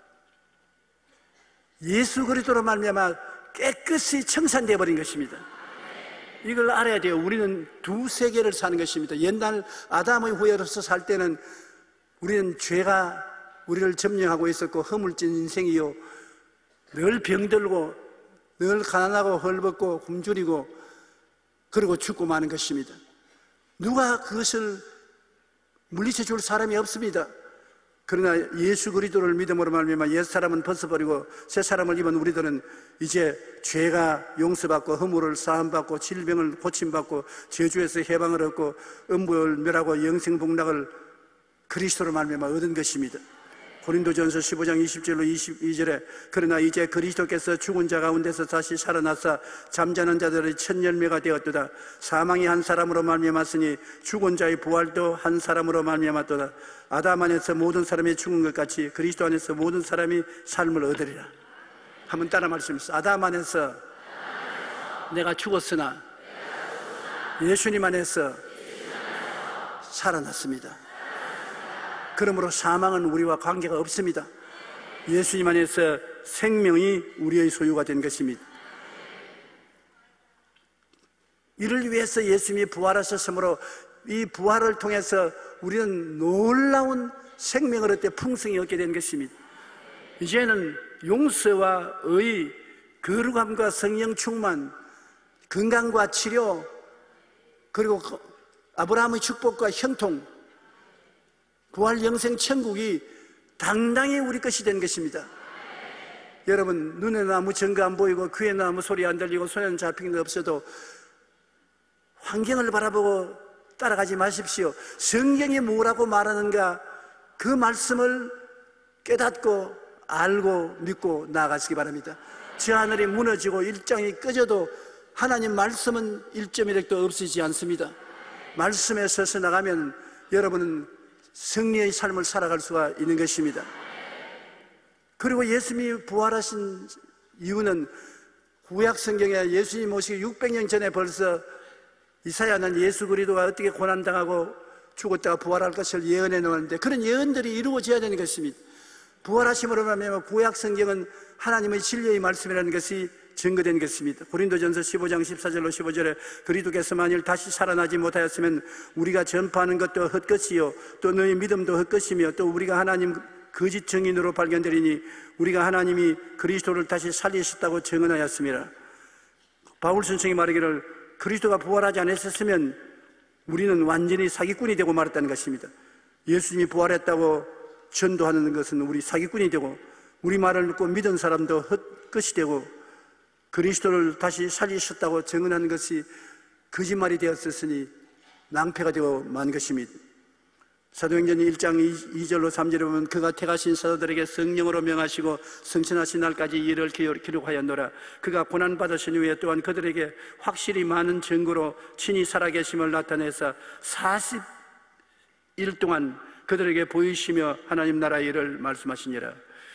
예수 그리스도로 말미암아 깨끗이 청산되어 버린 것입니다. 이걸 알아야 돼요. 우리는 두 세계를 사는 것입니다. 옛날 아담의 후예로서 살 때는 우리는 죄가 우리를 점령하고 있었고 허물진 인생이요, 늘 병들고 늘 가난하고 헐벗고 굶주리고 그리고 죽고 마는 것입니다. 누가 그것을 물리쳐 줄 사람이 없습니다. 그러나 예수 그리스도를 믿음으로 말미암아 옛 사람은 벗어버리고 새 사람을 입은 우리들은 이제 죄가 용서받고 허물을 사함받고 질병을 고침받고 저주에서 해방을 얻고 음부열멸하고 영생복락을 그리스도로 말미암아 얻은 것입니다. 고린도전서 15장 20절로 22절에 그러나 이제 그리스도께서 죽은 자 가운데서 다시 살아나사 잠자는 자들의 첫 열매가 되었도다. 사망이 한 사람으로 말미암았으니 죽은 자의 부활도 한 사람으로 말미암았도다. 아담 안에서 모든 사람이 죽은 것 같이 그리스도 안에서 모든 사람이 삶을 얻으리라. 한번 따라 말씀하세요. 아담 안에서 내가 죽었으나 예수님 안에서 살아났습니다. 그러므로 사망은 우리와 관계가 없습니다. 예수님 안에서 생명이 우리의 소유가 된 것입니다. 이를 위해서 예수님이 부활하셨으므로 이 부활을 통해서 우리는 놀라운 생명을 얻되 풍성히 얻게 된 것입니다. 이제는 용서와 의, 거룩함과 성령 충만, 건강과 치료, 그리고 아브라함의 축복과 형통, 부활 영생 천국이 당당히 우리 것이 된 것입니다. 여러분, 눈에는 아무 증거 안 보이고 귀에는 아무 소리 안 들리고 손에는 잡히는 게 없어도 환경을 바라보고 따라가지 마십시오. 성경이 뭐라고 말하는가 그 말씀을 깨닫고 알고 믿고 나아가시기 바랍니다. 저 하늘이 무너지고 일장이 꺼져도 하나님 말씀은 1.1핵도 없어지지 않습니다. 말씀에 서서 나가면 여러분은 승리의 삶을 살아갈 수가 있는 것입니다. 그리고 예수님이 부활하신 이유는 구약 성경에 예수님 오시기 600년 전에 벌써 이사야는 예수 그리스도가 어떻게 고난당하고 죽었다가 부활할 것을 예언해 놓았는데 그런 예언들이 이루어져야 되는 것입니다. 부활하심으로 말미암아 구약 성경은 하나님의 진리의 말씀이라는 것이 증거된 것입니다. 고린도전서 15장 14절로 15절에 그리스도께서 만일 다시 살아나지 못하였으면 우리가 전파하는 것도 헛것이요 또 너희 믿음도 헛것이며 또 우리가 하나님 거짓 증인으로 발견되리니 우리가 하나님이 그리스도를 다시 살리셨다고 증언하였습니다. 바울 선생이 말하기를 그리스도가 부활하지 않았으면 우리는 완전히 사기꾼이 되고 말았다는 것입니다. 예수님이 부활했다고 전도하는 것은 우리 사기꾼이 되고 우리 말을 듣고 믿은 사람도 헛것이 되고 그리스도를 다시 살리셨다고 증언하는 것이 거짓말이 되었으니 낭패가 되고 만 것입니다. 사도행전 1장 2절로 3절에 보면 그가 택하신 사도들에게 성령으로 명하시고 성천하신 날까지 일을 기록하였노라. 그가 고난받으신 후에 또한 그들에게 확실히 많은 증거로 친히 살아계심을 나타내사 40일 동안 그들에게 보이시며 하나님 나라의 일을 말씀하시니라.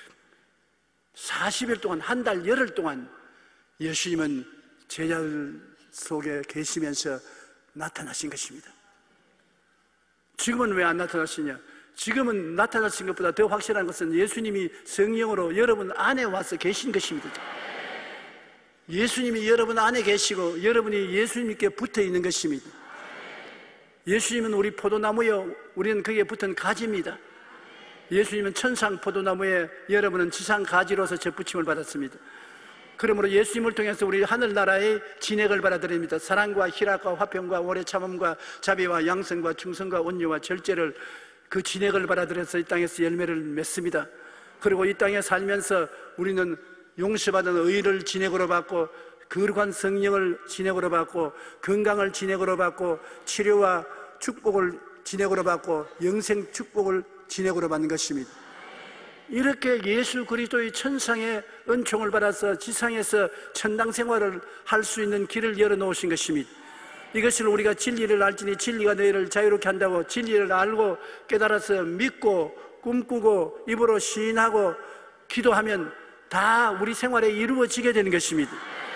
40일 동안, 한 달 열흘 동안 예수님은 제자들 속에 계시면서 나타나신 것입니다. 지금은 왜 안 나타나시냐? 지금은 나타나신 것보다 더 확실한 것은 예수님이 성령으로 여러분 안에 와서 계신 것입니다. 예수님이 여러분 안에 계시고 여러분이 예수님께 붙어 있는 것입니다. 예수님은 우리 포도나무요, 우리는 거기에 붙은 가지입니다. 예수님은 천상 포도나무에 여러분은 지상 가지로서 접붙임을 받았습니다. 그러므로 예수님을 통해서 우리 하늘나라의 진액을 받아들입니다. 사랑과 희락과 화평과 오래 참음과 자비와 양성과 충성과 온유와 절제를 그 진액을 받아들여서 이 땅에서 열매를 맺습니다. 그리고 이 땅에 살면서 우리는 용서받은 의를 진액으로 받고 거룩한 성령을 진액으로 받고 건강을 진액으로 받고 치료와 축복을 진액으로 받고 영생 축복을 진액으로 받는 것입니다. 이렇게 예수 그리스도의 천상의 은총을 받아서 지상에서 천당 생활을 할 수 있는 길을 열어놓으신 것입니다. 이것을 우리가 진리를 알지니 진리가 너희를 자유롭게 한다고 진리를 알고 깨달아서 믿고 꿈꾸고 입으로 시인하고 기도하면 다 우리 생활에 이루어지게 되는 것입니다.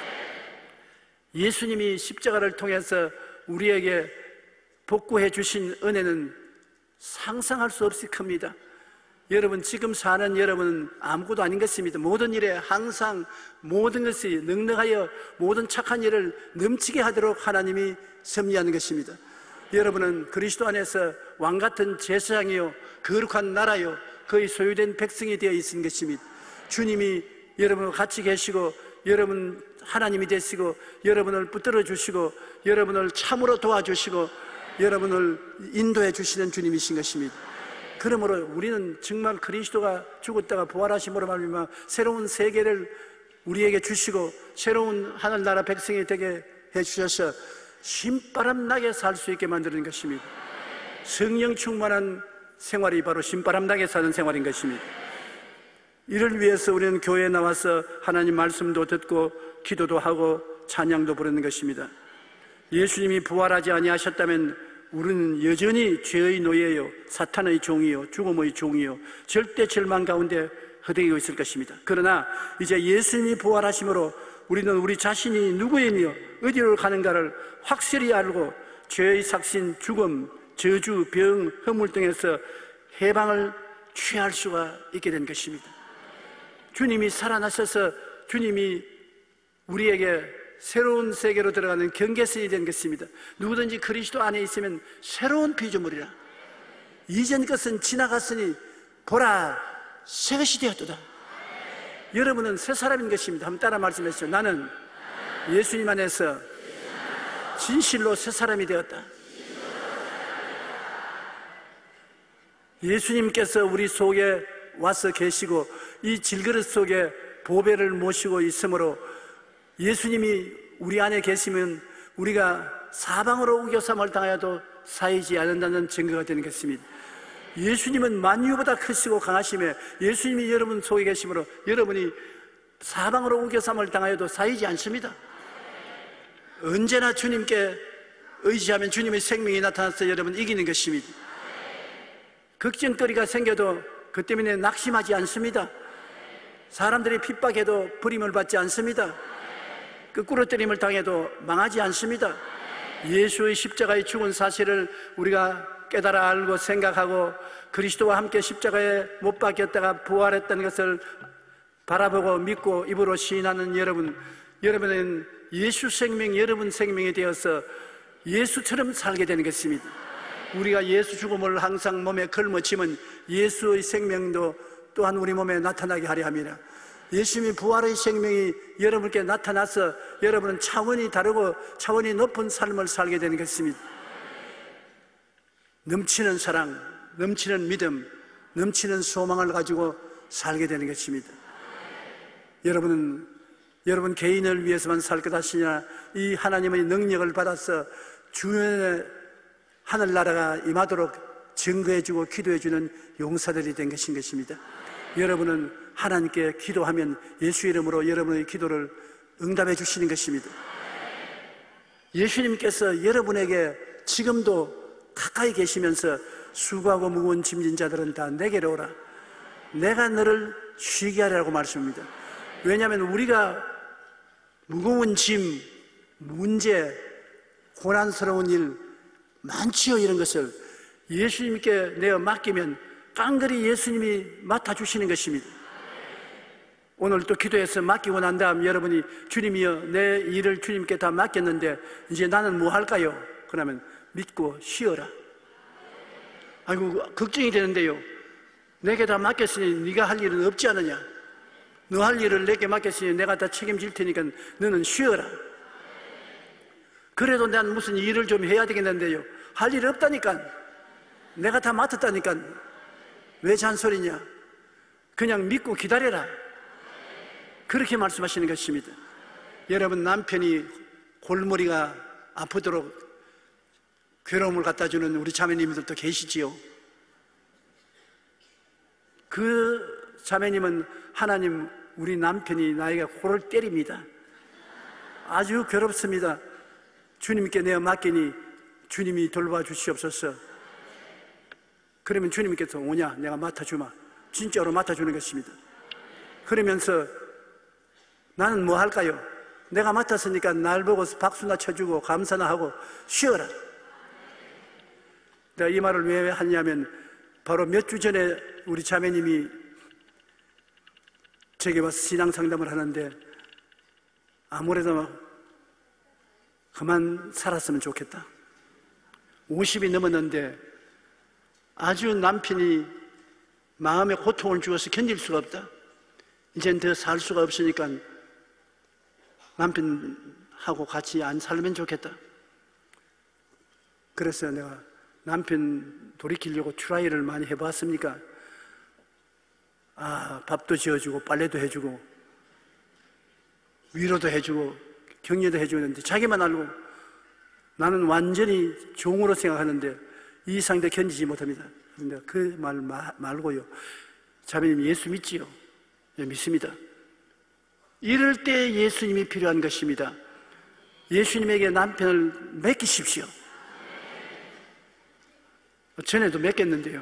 예수님이 십자가를 통해서 우리에게 복구해 주신 은혜는 상상할 수 없이 큽니다. 여러분, 지금 사는 여러분은 아무것도 아닌 것입니다. 모든 일에 항상 모든 것이 넉넉하여 모든 착한 일을 넘치게 하도록 하나님이 섭리하는 것입니다. 여러분은 그리스도 안에서 왕같은 제사장이요 거룩한 나라요 그의 소유된 백성이 되어 있는 것입니다. 주님이 여러분과 같이 계시고 여러분 하나님이 되시고 여러분을 붙들어 주시고 여러분을 참으로 도와주시고 여러분을 인도해 주시는 주님이신 것입니다. 그러므로 우리는 정말 그리스도가 죽었다가 부활하심으로 말미암아 새로운 세계를 우리에게 주시고 새로운 하늘나라 백성이 되게 해주셔서 신바람 나게 살 수 있게 만드는 것입니다. 성령 충만한 생활이 바로 신바람 나게 사는 생활인 것입니다. 이를 위해서 우리는 교회에 나와서 하나님 말씀도 듣고 기도도 하고 찬양도 부르는 것입니다. 예수님이 부활하지 아니하셨다면 우리는 여전히 죄의 노예요, 사탄의 종이요, 죽음의 종이요, 절대 절망 가운데 허덕이고 있을 것입니다. 그러나 이제 예수님이 부활하심으로 우리는 우리 자신이 누구이며 어디로 가는가를 확실히 알고 죄의 삭신, 죽음, 저주, 병, 허물 등에서 해방을 취할 수가 있게 된 것입니다. 주님이 살아나셔서 주님이 우리에게 새로운 세계로 들어가는 경계선이 된 것입니다. 누구든지 그리스도 안에 있으면 새로운 피조물이라. 이전 것은 지나갔으니 보라 새 것이 되었도다. 여러분은 새 사람인 것입니다. 한번 따라 말씀하시죠. 나는 예수님 안에서 진실로 새 사람이 되었다. 예수님께서 우리 속에 와서 계시고 이 질그릇 속에 보배를 모시고 있으므로 예수님이 우리 안에 계시면 우리가 사방으로 우겨삼을 당하여도 사이지 않는다는 증거가 되는 것입니다. 예수님은 만유보다 크시고 강하시며 예수님이 여러분 속에 계시므로 여러분이 사방으로 우겨삼을 당하여도 사이지 않습니다. 언제나 주님께 의지하면 주님의 생명이 나타나서 여러분 이기는 것입니다. 걱정거리가 생겨도 그 때문에 낙심하지 않습니다. 사람들이 핍박해도 버림을 받지 않습니다. 끄꾸러뜨림을 당해도 망하지 않습니다. 예수의 십자가의 죽은 사실을 우리가 깨달아 알고 생각하고 그리스도와 함께 십자가에 못 박혔다가 부활했다는 것을 바라보고 믿고 입으로 시인하는 여러분은 예수 생명, 여러분 생명이 되어서 예수처럼 살게 되는 것입니다. 우리가 예수 죽음을 항상 몸에 걸머치면 예수의 생명도 또한 우리 몸에 나타나게 하려 합니다. 예수님이 부활의 생명이 여러분께 나타나서 여러분은 차원이 다르고 차원이 높은 삶을 살게 되는 것입니다. 넘치는 사랑, 넘치는 믿음, 넘치는 소망을 가지고 살게 되는 것입니다. 여러분은 여러분 개인을 위해서만 살 것 하시냐, 이 하나님의 능력을 받아서 주변에 하늘나라가 임하도록 증거해주고 기도해주는 용사들이 된 것인 것입니다. 여러분은 하나님께 기도하면 예수 이름으로 여러분의 기도를 응답해 주시는 것입니다. 예수님께서 여러분에게 지금도 가까이 계시면서 수고하고 무거운 짐진 자들은 다 내게로 오라. 내가 너를 쉬게 하리라고 말씀합니다. 왜냐하면 우리가 무거운 짐, 문제, 고난스러운 일 많지요. 이런 것을 예수님께 내어 맡기면 깡그리 예수님이 맡아주시는 것입니다. 오늘 또 기도해서 맡기고 난 다음 여러분이 주님이여 내 일을 주님께 다 맡겼는데 이제 나는 뭐 할까요? 그러면 믿고 쉬어라. 아이고 걱정이 되는데요. 내게 다 맡겼으니 네가 할 일은 없지 않느냐? 너 할 일을 내게 맡겼으니 내가 다 책임질 테니까 너는 쉬어라. 그래도 난 무슨 일을 좀 해야 되겠는데요. 할 일 없다니까. 내가 다 맡았다니까. 왜 잔소리냐? 그냥 믿고 기다려라. 그렇게 말씀하시는 것입니다. 여러분 남편이 골머리가 아프도록 괴로움을 갖다 주는 우리 자매님들도 계시지요. 그 자매님은 하나님 우리 남편이 나에게 코를 때립니다. 아주 괴롭습니다. 주님께 내어 맡기니 주님이 돌봐 주시옵소서. 그러면 주님께서 오냐? 내가 맡아주마. 진짜로 맡아주는 것입니다. 그러면서 나는 뭐 할까요? 내가 맡았으니까 날 보고 박수나 쳐주고 감사나 하고 쉬어라. 내가 이 말을 왜 하냐면 바로 몇 주 전에 우리 자매님이 제게 와서 신앙 상담을 하는데 아무래도 그만 살았으면 좋겠다. 50이 넘었는데 아주 남편이 마음에 고통을 주어서 견딜 수가 없다. 이젠 더 살 수가 없으니까 남편하고 같이 안 살면 좋겠다. 그래서 내가 남편 돌이키려고 트라이를 많이 해봤습니까? 밥도 지어주고 빨래도 해주고 위로도 해주고 격려도 해주는데 자기만 알고 나는 완전히 종으로 생각하는데 이 상대 견디지 못합니다. 그런데 그 말 말고요. 자매님 예수 믿지요? 네, 믿습니다. 이럴 때 예수님이 필요한 것입니다. 예수님에게 남편을 맡기십시오. 전에도 맡겼는데요.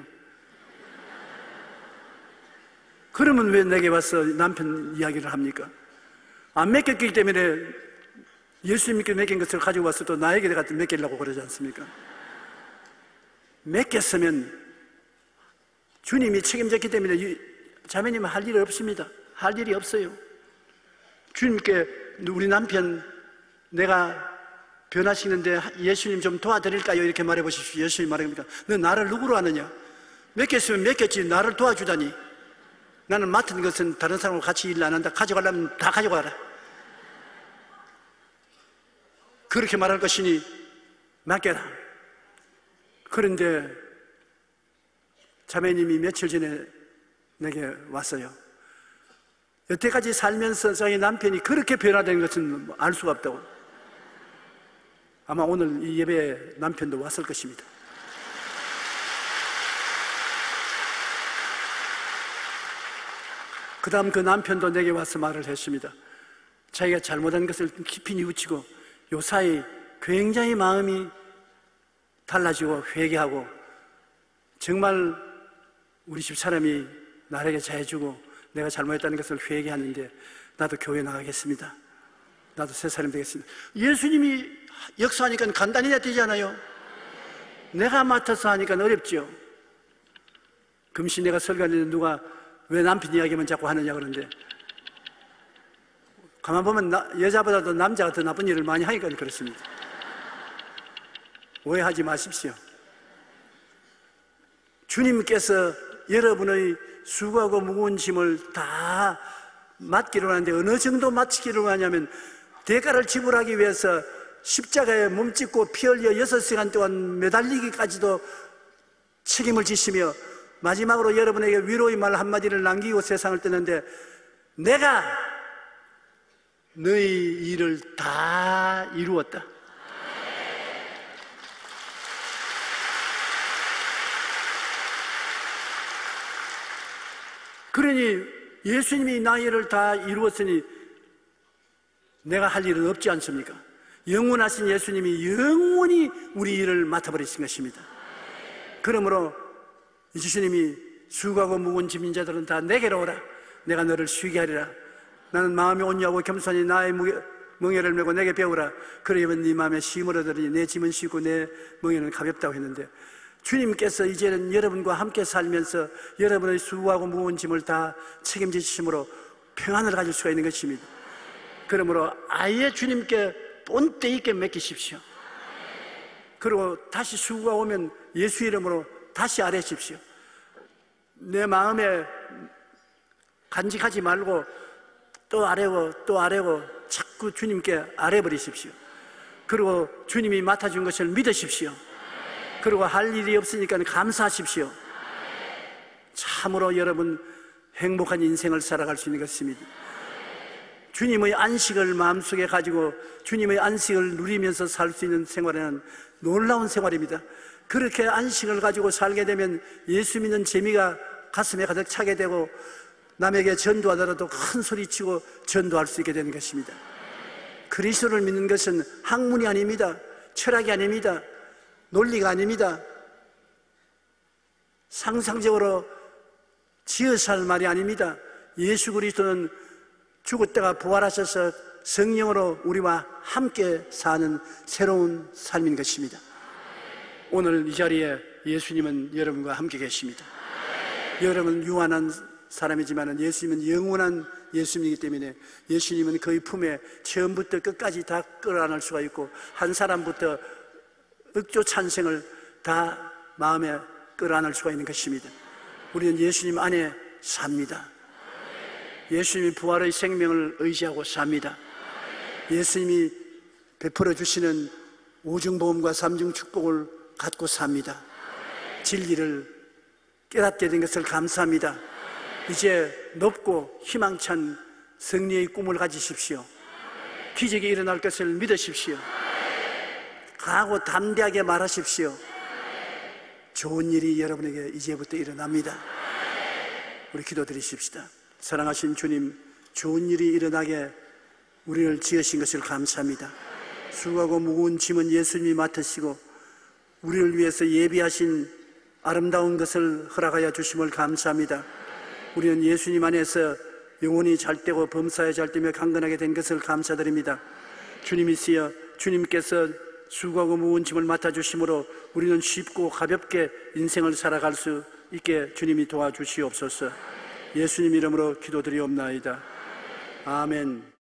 그러면 왜 내게 와서 남편 이야기를 합니까? 안 맡겼기 때문에 예수님께 맡긴 것을 가지고 와서 또 나에게 갖다 맡기려고 그러지 않습니까? 맡겼으면 주님이 책임졌기 때문에 자매님은 할 일이 없습니다. 할 일이 없어요. 주님께 우리 남편 내가 변화시키는데 예수님 좀 도와드릴까요? 이렇게 말해 보십시오. 예수님 말합니다. 너 나를 누구로 아느냐? 맡겼으면 맡겼지 나를 도와주다니. 나는 맡은 것은 다른 사람하고 같이 일 안 한다. 가져가려면 다 가져가라. 그렇게 말할 것이니 맡겨라. 그런데 자매님이 며칠 전에 내게 왔어요. 여태까지 살면서 자기 남편이 그렇게 변화된 것은 알 수가 없다고. 아마 오늘 이 예배에 남편도 왔을 것입니다. 그 다음 그 남편도 내게 와서 말을 했습니다. 자기가 잘못한 것을 깊이 뉘우치고 요사이 굉장히 마음이 달라지고 회개하고 정말 우리 집 사람이 나에게 잘해주고 내가 잘못했다는 것을 회개하는데 나도 교회 나가겠습니다. 나도 새 사람 되겠습니다. 예수님이 역사하니까 간단히 되잖아요. 내가 맡아서 하니까 어렵죠. 금시 내가 설교하는데 누가 왜 남편 이야기만 자꾸 하느냐 그러는데 가만 보면 여자보다도 남자가 더 나쁜 일을 많이 하니까 그렇습니다. 오해하지 마십시오. 주님께서 여러분의 수고하고 무거운 짐을 다 맡기로 하는데 어느 정도 맡기로 하냐면 대가를 지불하기 위해서 십자가에 몸짓고 피 흘려 6시간 동안 매달리기까지도 책임을 지시며 마지막으로 여러분에게 위로의 말 한마디를 남기고 세상을 떠는데 내가 너희 일을 다 이루었다. 그러니 예수님이 나의 일을 다 이루었으니 내가 할 일은 없지 않습니까? 영원하신 예수님이 영원히 우리 일을 맡아버리신 것입니다. 그러므로 예수님이 수고하고 무거운 짐진 자들은 다 내게로 오라. 내가 너를 쉬게 하리라. 나는 마음이 온유하고 겸손히 나의 멍에를 메고 내게 배우라. 그러면 네 마음에 쉼을 얻으리니 내 짐은 쉽고 내 멍에는 가볍다고 했는데 주님께서 이제는 여러분과 함께 살면서 여러분의 수고하고 무거운 짐을 다 책임지심으로 평안을 가질 수가 있는 것입니다. 그러므로 아예 주님께 본때 있게 맡기십시오. 그리고 다시 수고가 오면 예수 이름으로 다시 아뢰십시오. 내 마음에 간직하지 말고 또 아뢰고 또 아뢰고 자꾸 주님께 아뢰버리십시오. 그리고 주님이 맡아준 것을 믿으십시오. 그리고 할 일이 없으니까 감사하십시오. 참으로 여러분 행복한 인생을 살아갈 수 있는 것입니다. 주님의 안식을 마음속에 가지고 주님의 안식을 누리면서 살 수 있는 생활은 놀라운 생활입니다. 그렇게 안식을 가지고 살게 되면 예수 믿는 재미가 가슴에 가득 차게 되고 남에게 전도하더라도 큰 소리치고 전도할 수 있게 되는 것입니다. 그리스도를 믿는 것은 학문이 아닙니다. 철학이 아닙니다. 논리가 아닙니다. 상상적으로 지어서 할 말이 아닙니다. 예수 그리스도는 죽었다가 부활하셔서 성령으로 우리와 함께 사는 새로운 삶인 것입니다. 오늘 이 자리에 예수님은 여러분과 함께 계십니다. 여러분은 유한한 사람이지만 예수님은 영원한 예수님이기 때문에 예수님은 그의 품에 처음부터 끝까지 다 끌어안을 수가 있고 한 사람부터 억조 찬생을 다 마음에 끌어안을 수가 있는 것입니다. 우리는 예수님 안에 삽니다. 예수님이 부활의 생명을 의지하고 삽니다. 예수님이 베풀어 주시는 오중보험과 삼중축복을 갖고 삽니다. 진리를 깨닫게 된 것을 감사합니다. 이제 높고 희망찬 승리의 꿈을 가지십시오. 기적이 일어날 것을 믿으십시오. 강하고 담대하게 말하십시오. 좋은 일이 여러분에게 이제부터 일어납니다. 우리 기도드리십시다. 사랑하신 주님, 좋은 일이 일어나게 우리를 지으신 것을 감사합니다. 수고하고 무거운 짐은 예수님이 맡으시고 우리를 위해서 예비하신 아름다운 것을 허락하여 주심을 감사합니다. 우리는 예수님 안에서 영혼이 잘되고 범사에 잘되며 강건하게 된 것을 감사드립니다. 주님이시여, 주님께서 수고하고 무거운 짐을 맡아주심으로 우리는 쉽고 가볍게 인생을 살아갈 수 있게 주님이 도와주시옵소서. 예수님 이름으로 기도드리옵나이다. 아멘.